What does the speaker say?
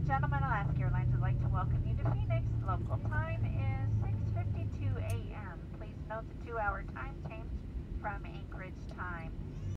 gentlemen, Alaska Airlines would like to welcome you to Phoenix. Local time is 6:52 a.m. Please note the 2-hour time change from Anchorage time.